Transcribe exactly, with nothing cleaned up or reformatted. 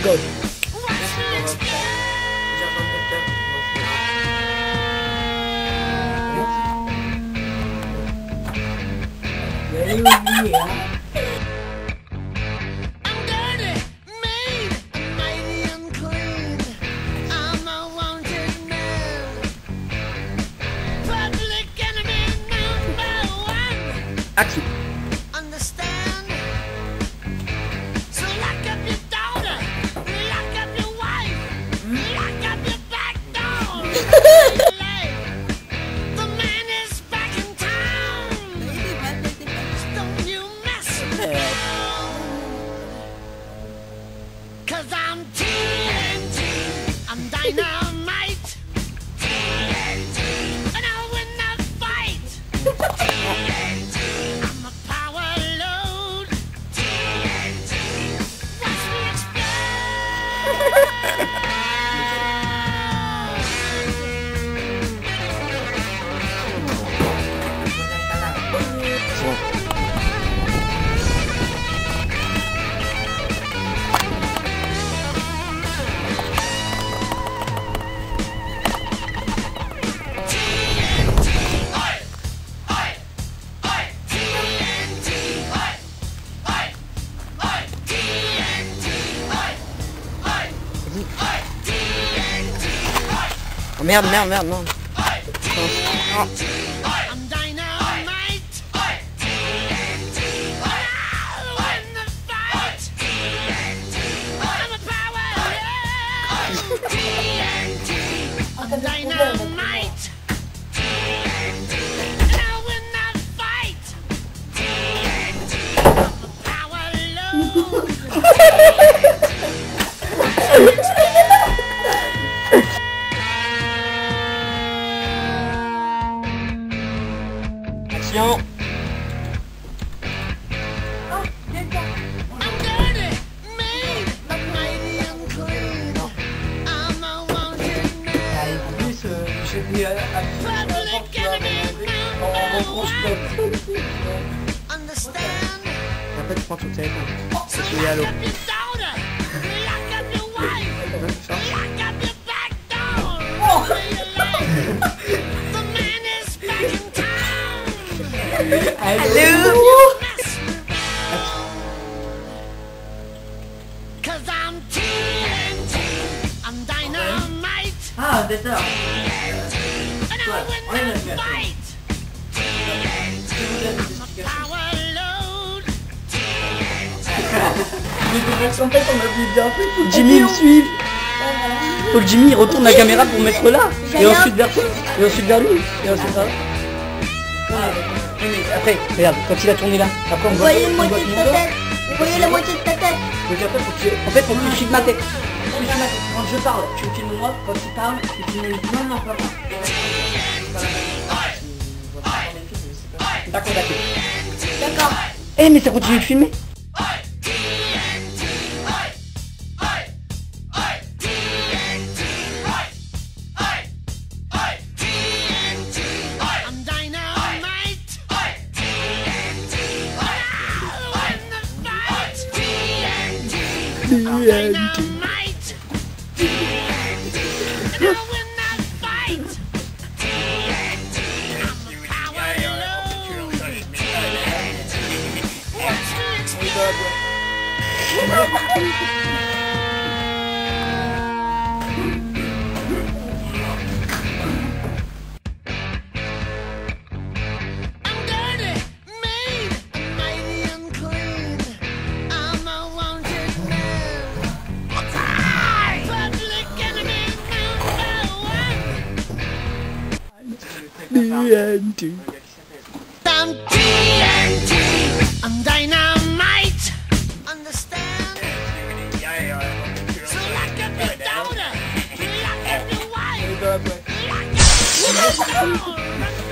God. J'ai oublié, hein. Action. Understand? So lock up your daughter, lock up your wife, lock up your back door. The man is back in town. Don't you mess around. Cause I'm T N T, I'm dynamite. T N T, and I'll win the fight. T N T. Oh merde, merde, merde, non. Oh. Action. J'ai mis à la Après tu prends ton téléphone. Tu es à l'eau. Allô. Ah, d'accord. Ouais, on est en fait, on a vu bien fait. Jimmy me suive. Faut que Jimmy retourne la caméra pour mettre là. Et ensuite vers toi. Et ensuite vers lui. Et ensuite vers là. Après, regarde, quand il a tourné là, après on Vous voit. voyez la moitié de ta tête. Vous voyez la moitié de ta tête. Donc après, faut que tu... En fait, faut que tu filmes ma tête. Tu filmes ma tête. Quand je parle, tu me filmes moi. Quand il parle, tu filmes lui. Non, non, pas moi. D'accord, d'accord. D'accord. Eh, mais ça continue de filmer. Dynamite! T N T! And I'll win that fight! T N T! I'm a power load! T N T! Watch me explode! I'm dirty, mean, and mighty unclean. I'm a wanted man. Public enemy number one. T N T. I'm T N T. I'm dynamite. Understand? So lock up your daughter. Lock up your wife. Lock up your